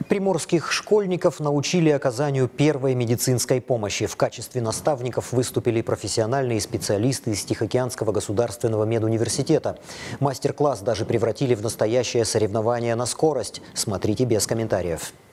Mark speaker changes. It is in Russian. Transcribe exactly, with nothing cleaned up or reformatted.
Speaker 1: Приморских школьников научили оказанию первой медицинской помощи. В качестве наставников выступили профессиональные специалисты из Тихоокеанского государственного медуниверситета. Мастер-класс даже превратили в настоящее соревнование на скорость. Смотрите без комментариев.